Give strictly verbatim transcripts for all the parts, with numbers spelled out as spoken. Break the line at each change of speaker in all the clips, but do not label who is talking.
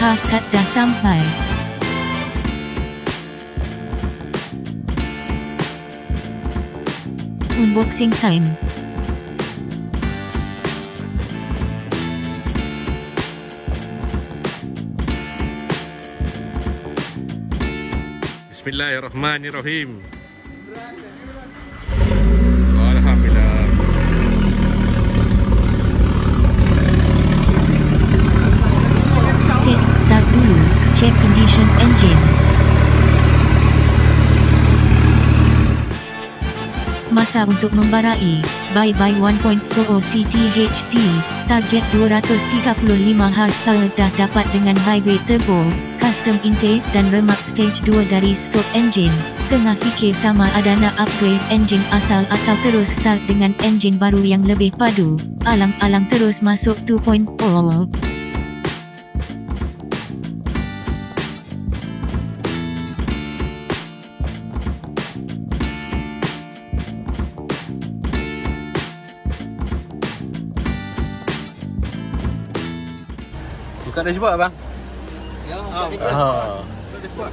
half cut dah sampai. Unboxing time.
Bismillahirrahmanirrahim. Alhamdulillah.
Test start dulu. Check condition engine. Masa untuk membarai. Buy by one point four C T H D. Target dua ratus tiga puluh lima horsepower dah dapat dengan hybrid turbo, custom intake dan Remap stage dua dari stock engine. Tengah fikir sama ada nak upgrade engine asal atau terus start dengan engine baru yang lebih padu. Alang-alang terus masuk dua titik nol.
Buka dashboard abang?
Ya,
oh.
buka
Oh.
dashboard.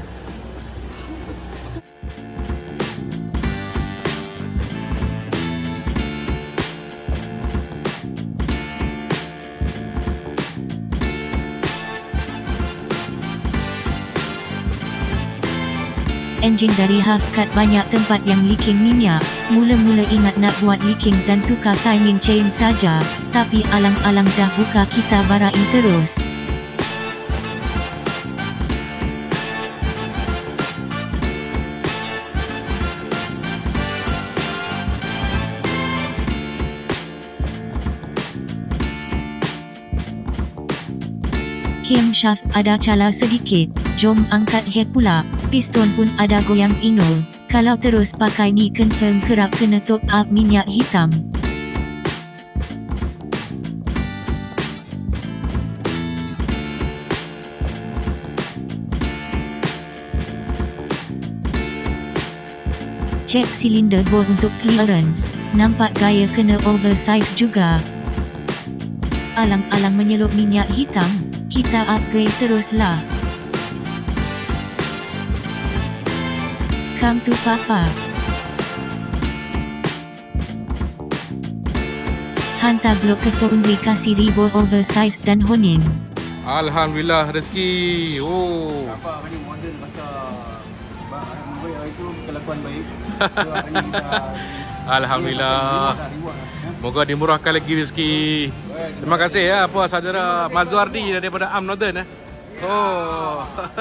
Enjin dari half cut banyak tempat yang leaking minyak. Mula-mula ingat nak buat leaking dan tukar timing chain saja, tapi alang-alang dah buka kita barai terus. Camshaft ada cala sedikit, jom angkat head pula. Piston pun ada goyang inol. Kalau terus pakai ni confirm kerap kena top up minyak hitam. Cek silinder bore untuk clearance. Nampak gaya kena oversize juga. Alang-alang menyelup minyak hitam. Kita upgrade teruslah. Come to Papa. Hantar blok ke foundry kasih ribol oversize dan honing.
Alhamdulillah rezeki. Oh.
Apa ni modern pasal baik hari tu kelakuan baik. So hari ni kita
Alhamdulillah. Moga dimurahkan lagi rezeki. Terima kasih ya puas saudara Mazwardi daripada Am Northern eh. Oh.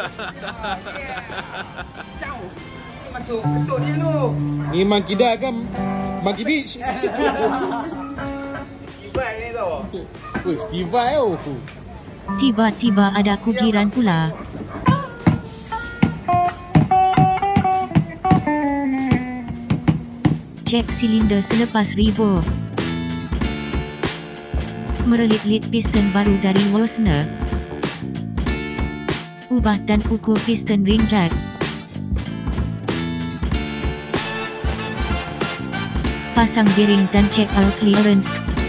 masuk betul ni lu.
Ni Mk Kedah kan Monkey Beach.
Stibai ni tau.
Weh, Stibai oh.
Tiba-tiba ada kugiran pula. Cek silinder selepas ribut. Merelit-lit piston baru dari Wosner. Ubah dan ukur piston ring gap. Pasang bearing dan check all clearance.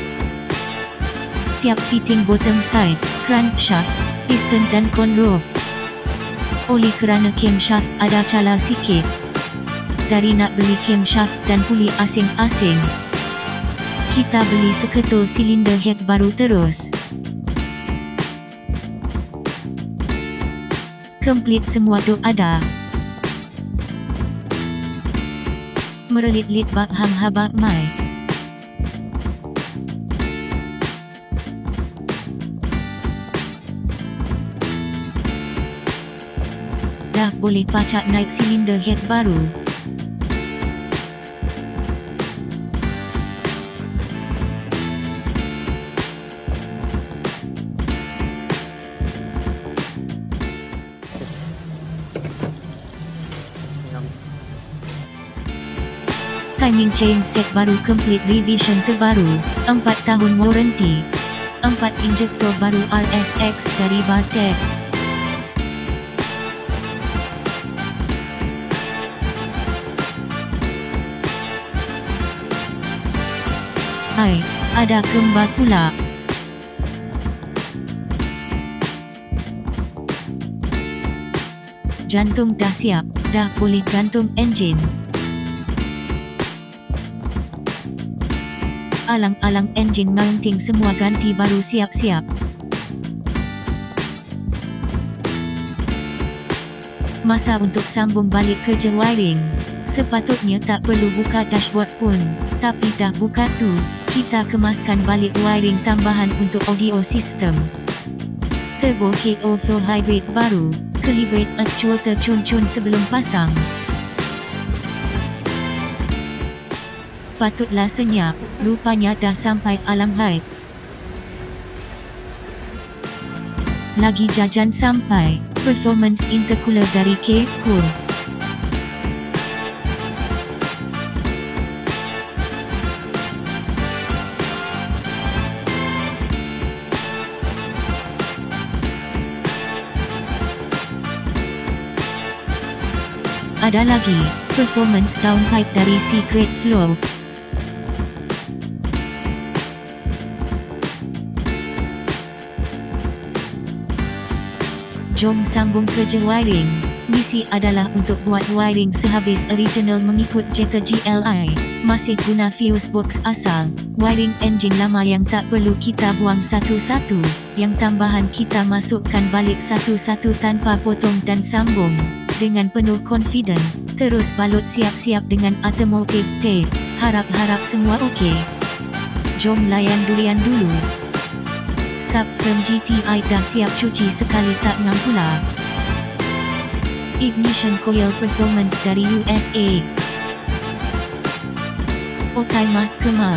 Siap fitting bottom side, crankshaft, piston dan conroe. Oleh kerana camshaft ada cala sikit. Dari nak beli camshaft dan puli asing-asing, kita beli seketul silinder head baru terus. Komplit semua dok ada. Merelit-lit bak hang habak mai. Dah boleh pacak naik silinder head baru. Timing chain set baru complete revision terbaru, empat tahun warranty, empat injektor baru R S X dari Bartek. Hai, ada kembar pula. jantung dah siap, dah boleh gantung enjin. Alang-alang enjin mounting semua ganti baru siap-siap. Masa untuk sambung balik kerja wiring. Sepatutnya tak perlu buka dashboard pun, tapi dah buka tu, kita kemaskan balik wiring tambahan untuk audio system. Turbo K Auto Hybrid baru, calibrate actuator cun-cun sebelum pasang. Patutlah senyap, rupanya dah sampai alam haid. Lagi jajan sampai, performance intercooler dari K Cool. Ada lagi, performance downpipe dari Secret Flow. Jom sambung kerja wiring. Misi adalah untuk buat wiring sehabis original mengikut Jetta G L I. Masih guna fuse box asal. Wiring enjin lama yang tak perlu kita buang satu-satu. Yang tambahan kita masukkan balik satu-satu tanpa potong dan sambung. Dengan penuh confident. Terus balut siap-siap dengan automotive tape. Harap-harap semua okey. Jom layan durian dulu. Subframe G T I dah siap cuci sekali tak ngam pula. Ignition coil performance dari U S A. Otaimah Kemal.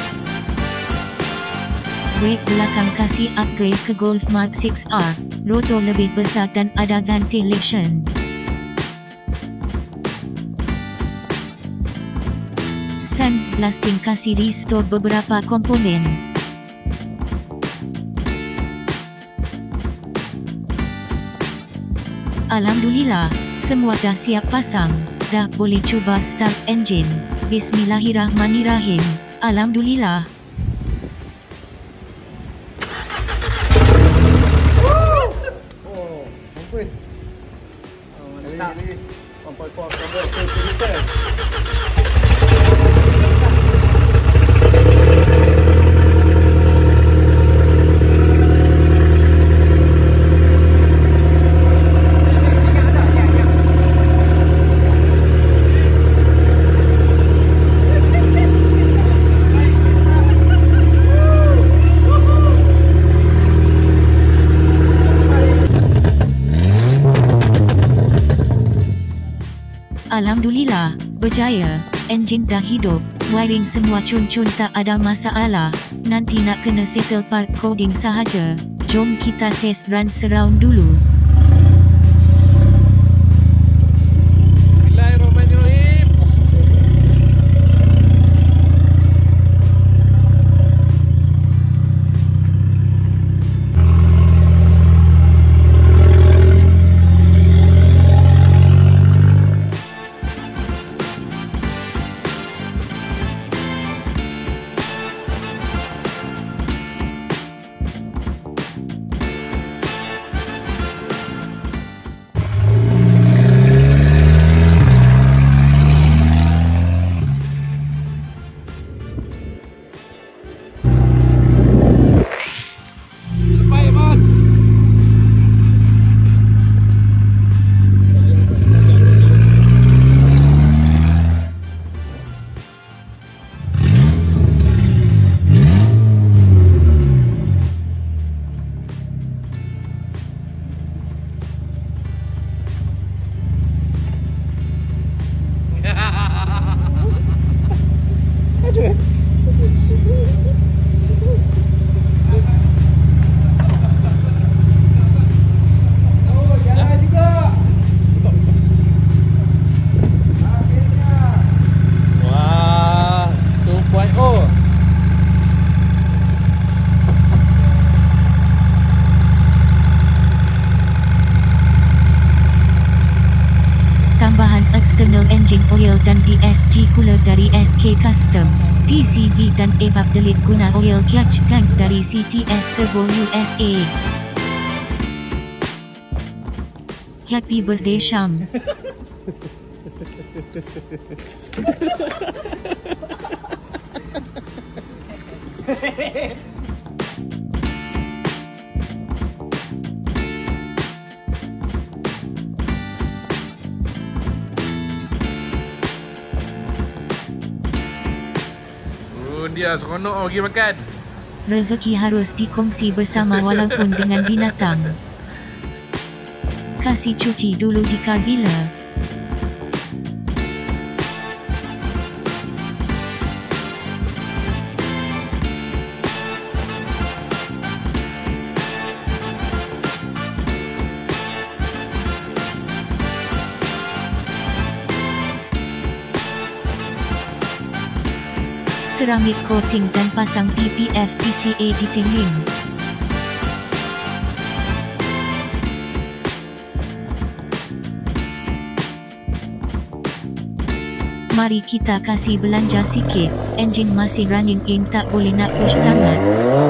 Brake belakang kasih upgrade ke Golf Mark six R. Rotor lebih besar dan ada ventilation. Sandblasting kasih restore beberapa komponen. Alhamdulillah, semua dah siap pasang. Dah boleh cuba start engine. Bismillahirrahmanirrahim. Alhamdulillah.
Oh, ampun. Oh, mantap. one point four converter to liter.
Alhamdulillah, berjaya. Enjin dah hidup. Wiring semua cun-cun tak ada masalah. Nanti nak kena settle part coding sahaja. Jom kita test run surround dulu.
Bismillahirrahmanirrahim.
External engine oil dan D S G cooler dari S K Custom, P C V dan evap delete guna oil catch tank dari C T H Turbo U S A. Happy birthday Syam.
Oh, dia seronok pergi makan.
Rezeki harus dikongsi bersama walaupun dengan binatang. Kasih cuci dulu di Karzilla. Seramik coating dan pasang P P F P C A detailing. Mari kita kasih belanja sikit. Enjin masih running in, tak boleh nak push sangat.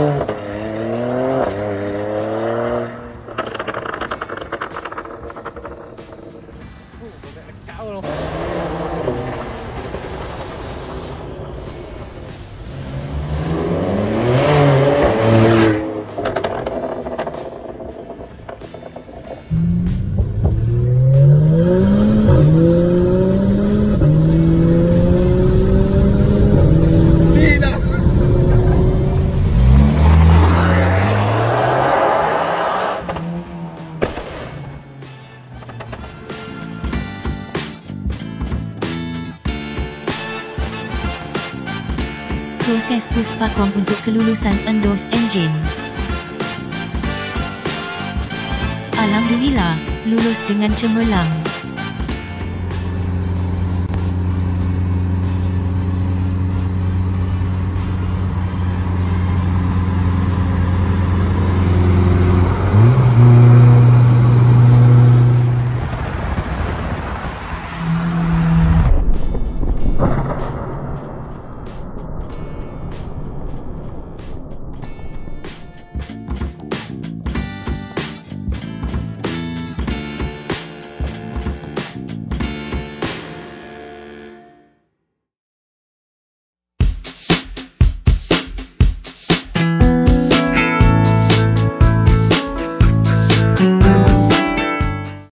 Proses puspakom untuk kelulusan endorsed engine. Alhamdulillah, lulus dengan cemerlang.